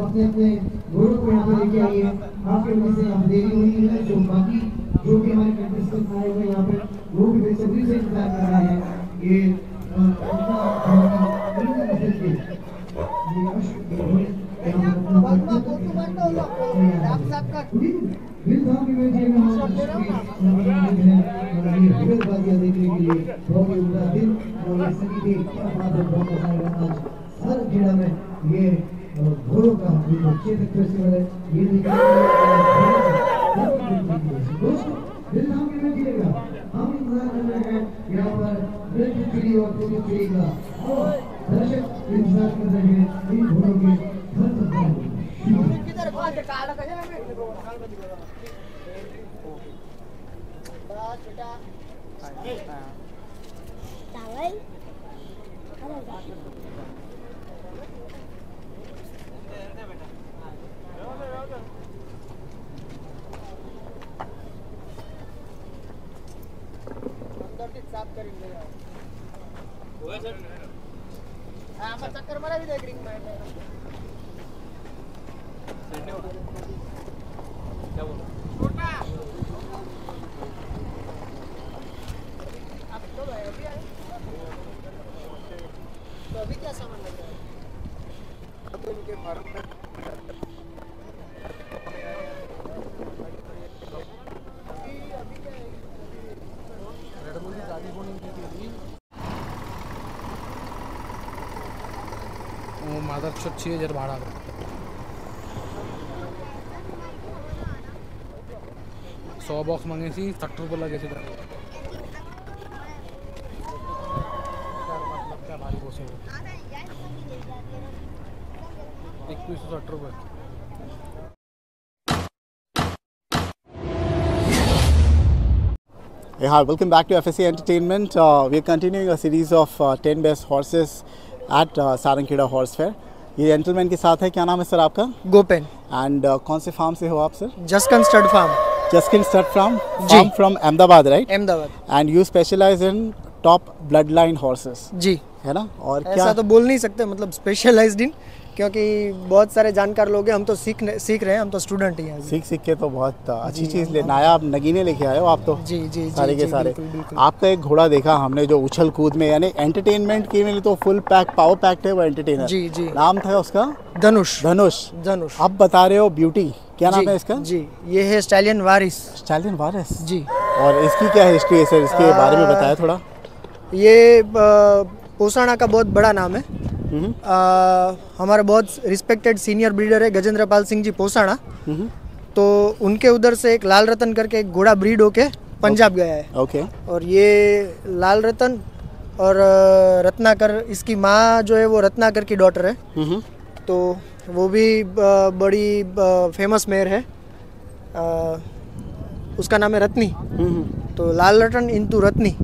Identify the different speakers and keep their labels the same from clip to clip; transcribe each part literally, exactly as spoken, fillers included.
Speaker 1: अपने अपने घोड़ों को यहाँ पे लेके आइए। आपके वजह से यहाँ देरी हुई है, जो बाकी जो भी हमारे कंटेस्टेंट आए हुए यहाँ पे वो भी बेसब्री से इंतजार कर रहे हैं। ये ये घोड़ों का चेतक फेस्टिवल है। ये दोस्तों दिल थाम के बैठिएगा, हम इंतजार कर रहे हैं यहाँ पर ब्रेक चिड़ी और फोटो चिड़ी का, और दर्शक इंतजार कर रहे हैं इन घोड़ों के घर तक जाने।
Speaker 2: चक्कर मारा भी देख रिंग में आप तो अभी आए तो अभी क्या सामान लग रहा है? तो इनके फार्म में
Speaker 3: मादर छः हज़ार भाड़ा सौ बॉक्स मांगे सी सठ रुपये लगे थे भारी बॉक्स इक्कीस सौ सठ रुपये।
Speaker 4: Hey, hi, welcome back to F S C Entertainment. Uh, we are continuing a series of uh, ten best horses at uh, Sarangkheda horse fair. ये जेंटलमैन के साथ है, क्या नाम है सर आपका?
Speaker 2: गोपेन।
Speaker 4: एंड uh, कौन से फार्म से हो आप sir?
Speaker 2: Jaskin stud farm.
Speaker 4: Jaskin stud farm farm from Ahmedabad, right?
Speaker 2: Ahmedabad.
Speaker 4: And you specialise in top blood line horses,
Speaker 2: जी
Speaker 4: है ना? और
Speaker 2: ऐसा
Speaker 4: क्या
Speaker 2: तो बोल नहीं सकते, मतलब स्पेशलाइज्ड इन, क्योंकि बहुत सारे जानकार लोग हैं, हम तो सीख सीख रहे हैं, हम तो स्टूडेंट ही हैं।
Speaker 4: सीख सीख के तो बहुत अच्छी चीज़ ले नायाब नगीने लेके आए हो आप तो।
Speaker 2: जी जी
Speaker 4: सारे
Speaker 2: जी,
Speaker 4: के
Speaker 2: जी,
Speaker 4: सारे
Speaker 2: बिल्कुल, बिल्कुल।
Speaker 4: आपका एक घोड़ा देखा हमने जो उछल कूद में, यानी एंटरटेनमेंट के लिए तो फुल पैक पावर पैक्ड है वो एंटरटेनर।
Speaker 2: जी जी।
Speaker 4: नाम था उसका
Speaker 2: धनुष।
Speaker 4: धनुष।
Speaker 2: धनुष।
Speaker 4: अब बता रहे हो ब्यूटी, क्या नाम
Speaker 2: जी,
Speaker 4: है इसका?
Speaker 2: जी, ये है स्टैलियन वारिस।
Speaker 4: स्टैलियन वारिस
Speaker 2: जी।
Speaker 4: और इसकी क्या हिस्ट्री है सर, इसके
Speaker 2: आ,
Speaker 4: बारे में बताया थोड़ा।
Speaker 2: ये पोसाना का बहुत बड़ा नाम है। आ, हमारे बहुत रिस्पेक्टेड सीनियर ब्रीडर है गजेंद्र पाल सिंह जी पोसाना, तो उनके उधर से एक लाल रतन करके एक घोड़ा ब्रीड होके पंजाब गया है।
Speaker 4: ओके।
Speaker 2: और ये लाल रतन और रत्नाकर, इसकी माँ जो है वो रत्नाकर की डॉटर है, तो वो भी बड़ी फेमस मेयर है, आ, उसका नाम है रत्नी। तो लाल रतन इंटू रत्नी,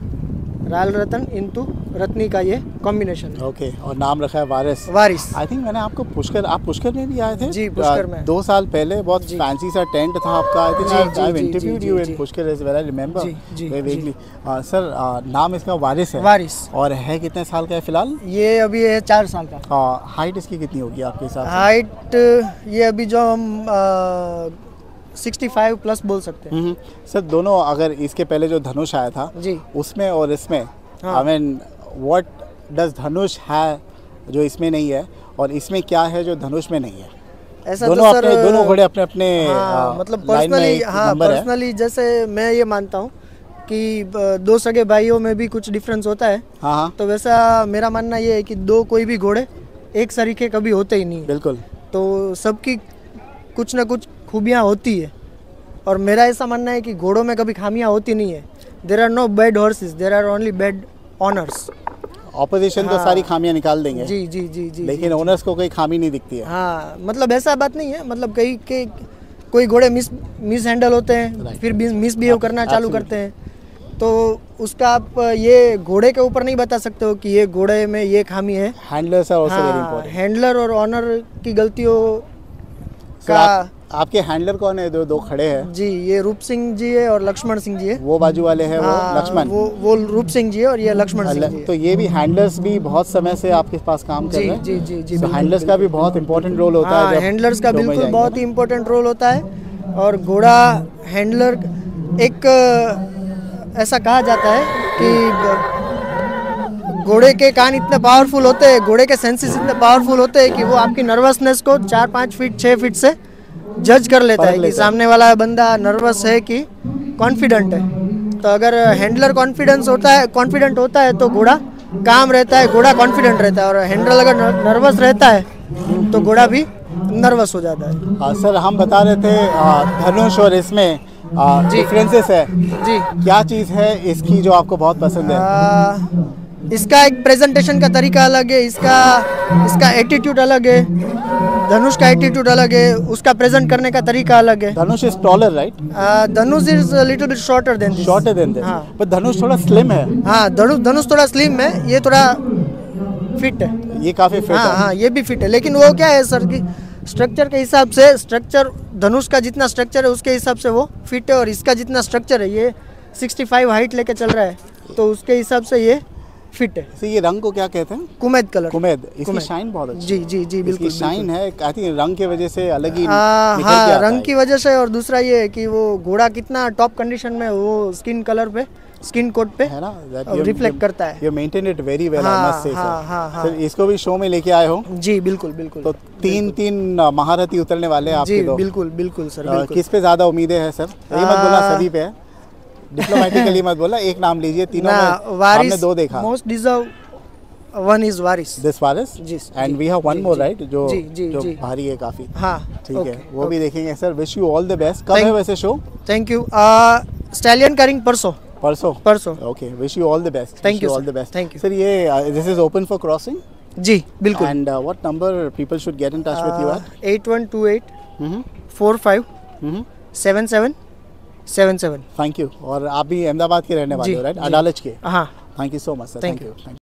Speaker 2: लाल रतन इंटू रत्नी का ये कॉम्बिनेशन है।
Speaker 4: ओके। और नाम रखा है वारिस।
Speaker 2: वारिस।
Speaker 4: आई थिंक मैंने आपको पुष्कर, आप पुष्कर में भी आए थे?
Speaker 2: जी, पुष्कर में।
Speaker 4: दो साल पहले बहुत फैंसी सा टेंट था आपका। I think I have interviewed you in Pushkar as well, I remember vaguely. Sir नाम इसका वारिस है?
Speaker 2: वारिस।
Speaker 4: और है कितने साल का है फिलहाल?
Speaker 2: ये अभी है चार साल का।
Speaker 4: हाइट इसकी कितनी होगी आपके हिसाब से?
Speaker 2: हाइट ये अभी जो हम सिक्सटी फाइव प्लस बोल सकते हैं।
Speaker 4: सर दोनों, अगर इसके पहले जो धनुष आया था
Speaker 2: जी,
Speaker 4: उसमें और इसमें, I mean what does Dhanush है जो इसमें नहीं है, और इसमें क्या है जो धनुष में नहीं है?
Speaker 2: ऐसा
Speaker 4: दोनों
Speaker 2: तो
Speaker 4: अपने
Speaker 2: सर,
Speaker 4: दोनों घोड़े अपने अपने
Speaker 2: हाँ, मतलब पर्सनली, हाँ पर्सनली जैसे मैं ये मानता हूँ कि दो सगे भाइयों में भी कुछ डिफरेंस होता है।
Speaker 4: हाँ हाँ।
Speaker 2: तो वैसा मेरा मानना ये है कि दो कोई भी घोड़े एक सरीखे कभी होते ही नहीं।
Speaker 4: बिल्कुल।
Speaker 2: तो सबकी कुछ ना कुछ खूबियाँ होती है, और मेरा ऐसा मानना है कि घोड़ों में कभी खामियां होती नहीं है। There are no bad horses, there are only bad owners.
Speaker 4: Opposition हाँ, तो सारी खामियां निकाल देंगे।
Speaker 2: जी जी जी जी।
Speaker 4: लेकिन ओनर्स को कोई खामी नहीं दिखती है।
Speaker 2: हाँ, मतलब ऐसा बात नहीं है, मतलब कई के कोई घोड़े मिस मिस हैंडल होते हैं, फिर मिस बिहेव करना चालू करते हैं, तो उसका आप ये घोड़े के ऊपर नहीं बता सकते हो कि ये घोड़े में ये खामी है।
Speaker 4: Handlers are also very important.
Speaker 2: Handler और ऑनर की गलतियों का
Speaker 4: आपके हैंडलर कौन है जो दो खड़े हैं?
Speaker 2: जी, ये रूप सिंह जी है और लक्ष्मण सिंह जी है।
Speaker 4: वो बाजू वाले हैं वो
Speaker 2: हाँ,
Speaker 4: लक्ष्मण।
Speaker 2: वो वो रूप सिंह जी है और ये लक्ष्मण सिंह जी
Speaker 4: तो
Speaker 2: है।
Speaker 4: ये भी हैंडलर्स भी बहुत समय से आपके पास काम कर
Speaker 2: जी
Speaker 4: रहे हैं?
Speaker 2: जी जी जी
Speaker 4: तो
Speaker 2: बिल्कुल,
Speaker 4: हैंडलर्स का भी बहुत इंपॉर्टेंट रोल होता
Speaker 2: हाँ,
Speaker 4: है जब
Speaker 2: हैंडलर्स का
Speaker 4: शो में
Speaker 2: बिल्कुल
Speaker 4: जाएंगे
Speaker 2: बहुत
Speaker 4: ना?
Speaker 2: ही इम्पोर्टेंट रोल होता है। और घोड़ा हैंडलर एक अ, ऐसा कहा जाता है कि घोड़े के कान इतने पावरफुल होते हैं, घोड़े के सेंसेस इतने पावरफुल होते हैं कि वो आपकी नर्वसनेस को चार पाँच फीट छः फीट से जज कर लेता
Speaker 4: परख
Speaker 2: है कि
Speaker 4: लेता है।
Speaker 2: सामने वाला बंदा नर्वस है कि कॉन्फिडेंट है। तो अगर हैंडलर कॉन्फिडेंस होता है कॉन्फिडेंट होता है तो घोड़ा काम रहता है, घोड़ा कॉन्फिडेंट रहता है। और हैंडलर अगर नर्वस रहता है तो घोड़ा भी नर्वस हो जाता है।
Speaker 4: आ, सर हम बता रहे थे आ, धनुष और इसमें
Speaker 2: जी।
Speaker 4: डिफरेंसेस है,
Speaker 2: जी,
Speaker 4: क्या चीज़ है इसकी जो आपको बहुत पसंद है?
Speaker 2: आ, इसका एक प्रेजेंटेशन का तरीका अलग है, इसका इसका एटीट्यूड अलग है, धनुष का एटीट्यूड अलग है, उसका प्रेजेंट करने का तरीका अलग है।
Speaker 4: Dhanush is taller right?
Speaker 2: Dhanush is little bit shorter than this.
Speaker 4: Shorter than this,
Speaker 2: हाँ
Speaker 4: पर धनुष थोड़ा स्लिम है।
Speaker 2: हाँ, धनुष धनुष थोड़ा स्लिम है, ये थोड़ा फिट है।
Speaker 4: ये काफी फिट
Speaker 2: हाँ
Speaker 4: है।
Speaker 2: हाँ, ये भी फिट है, लेकिन वो क्या है सर कि स्ट्रक्चर के हिसाब से, स्ट्रक्चर धनुष का जितना स्ट्रक्चर है उसके हिसाब से वो फिट है, और इसका जितना स्ट्रक्चर है ये पैंसठ हाइट लेके चल रहा है तो उसके हिसाब से ये फिट है।
Speaker 4: तो ये रंग को क्या कहते हैं?
Speaker 2: कुमेद कलर।
Speaker 4: कुमेद। इसकी
Speaker 2: कुमेद।
Speaker 4: शाइन बहुत अच्छी
Speaker 2: जी जी जी बिल्कुल
Speaker 4: इसकी शाइन है, आई थिंक रंग की वजह से अलग ही
Speaker 2: आ,
Speaker 4: निखर के
Speaker 2: हाँ,
Speaker 4: आता
Speaker 2: रंग
Speaker 4: है।
Speaker 2: की वजह से, और दूसरा ये है कि वो घोड़ा कितना टॉप कंडीशन में वो स्किन कलर पे, स्किन कोट पे
Speaker 4: है ना,
Speaker 2: रिफ्लेक्ट करता है।
Speaker 4: You maintain it very well, I
Speaker 2: हाँ,
Speaker 4: मस्ट से।
Speaker 2: हाँ, हाँ, हाँ।
Speaker 4: सर इसको भी शो में लेके आए हो,
Speaker 2: जी बिल्कुल बिल्कुल।
Speaker 4: तो तीन तीन महारथी उतरने वाले हैं आपके
Speaker 2: जी
Speaker 4: दो।
Speaker 2: बिल्कुल बिल्कुल सर,
Speaker 4: अ,
Speaker 2: बिल्कुल।
Speaker 4: किस पे ज्यादा उम्मीदें हैं सर? यही मत बोला सभी पे है, डिप्लोमेटिकली मत बोला, एक नाम लीजिए। तीनों
Speaker 2: ना,
Speaker 4: में
Speaker 2: वारिस
Speaker 4: हमने दो देखा।
Speaker 2: Most deserve one is Waris.
Speaker 4: This Waris
Speaker 2: ji,
Speaker 4: and
Speaker 2: जी,
Speaker 4: वी हैव वन
Speaker 2: जी,
Speaker 4: मोर
Speaker 2: जी,
Speaker 4: राइट, जो
Speaker 2: जी, जी,
Speaker 4: जो
Speaker 2: जी।
Speaker 4: भारी है काफी।
Speaker 2: हाँ
Speaker 4: ठीक
Speaker 2: ओके,
Speaker 4: है, वो
Speaker 2: ओके।
Speaker 4: भी देखेंगे sir. Wish you all the best. कब
Speaker 2: Thank-
Speaker 4: है वैसे शो?
Speaker 2: Thank you. स्टैलियन का रिंग परसों
Speaker 4: परसों।
Speaker 2: परसों।
Speaker 4: Okay, wish you all the best.
Speaker 2: Thank you,
Speaker 4: all
Speaker 2: sir.
Speaker 4: The best.
Speaker 2: Thank you.
Speaker 4: Sir ये this is open for crossing
Speaker 2: जी बिल्कुल।
Speaker 4: And what number people should get in touch with you at?
Speaker 2: At one two eight four five seven seven seven seven.
Speaker 4: Thank you. और आप भी अहमदाबाद के रहने वाले
Speaker 2: जी,
Speaker 4: हो राइट?
Speaker 2: जी।
Speaker 4: अडालज के।
Speaker 2: हाँ
Speaker 4: thank you so much sir.
Speaker 2: Thank
Speaker 4: thank you.